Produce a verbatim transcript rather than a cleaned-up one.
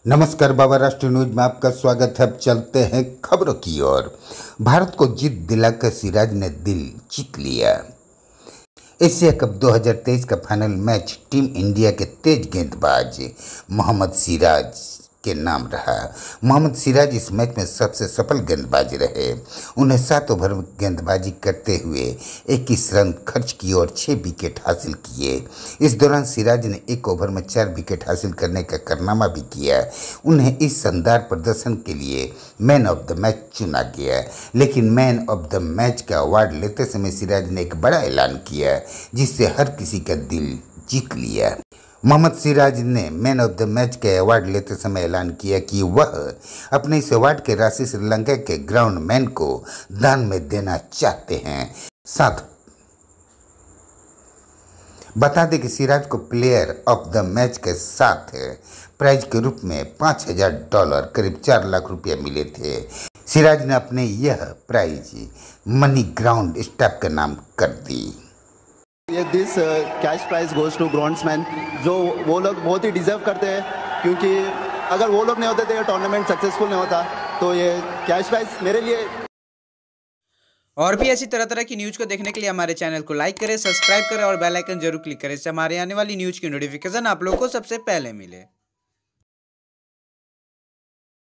नमस्कार बाबा राष्ट्रीय न्यूज में आपका स्वागत है। अब चलते हैं खबरों की ओर। भारत को जीत दिलाकर सिराज ने दिल जीत लिया। एशिया कप दो हज़ार तेईस का फाइनल मैच टीम इंडिया के तेज गेंदबाज मोहम्मद सिराज के नाम रहा। मोहम्मद सिराज इस मैच में सबसे सफल गेंदबाज रहे। उन्हें सात ओवर में गेंदबाजी करते हुए इक्कीस रन खर्च किए और छः विकेट हासिल किए। इस दौरान सिराज ने एक ओवर में चार विकेट हासिल करने का कारनामा भी किया। उन्हें इस शानदार प्रदर्शन के लिए मैन ऑफ द मैच चुना गया। लेकिन मैन ऑफ द मैच का अवार्ड लेते समय सिराज ने एक बड़ा ऐलान किया जिससे हर किसी का दिल जीत लिया। मोहम्मद सिराज ने मैन ऑफ द मैच के अवार्ड लेते समय ऐलान किया कि वह अपने इस अवार्ड की राशि श्रीलंका के ग्राउंड मैन को दान में देना चाहते हैं। साथ बता दें कि सिराज को प्लेयर ऑफ द मैच के साथ प्राइज के रूप में पाँच हजार डॉलर करीब चार लाख रुपये मिले थे। सिराज ने अपने यह प्राइज मनी ग्राउंड स्टाफ का नाम कर दी। ये this cash prize goes to groundsmen, जो वो लोग बहुत ही डिजर्व करते हैं, क्योंकि अगर वो लोग नहीं होते तो ये टूर्नामेंट सक्सेसफुल नहीं होता। तो ये कैश प्राइज मेरे लिए। और भी ऐसी तरह तरह की न्यूज़ को देखने के लिए हमारे चैनल को लाइक करें, सब्सक्राइब करें और बेल आइकन जरूर क्लिक करें। इससे हमारे आने वाली न्यूज़ की नोटिफिकेशन आप लोगों को सबसे पहले मिले।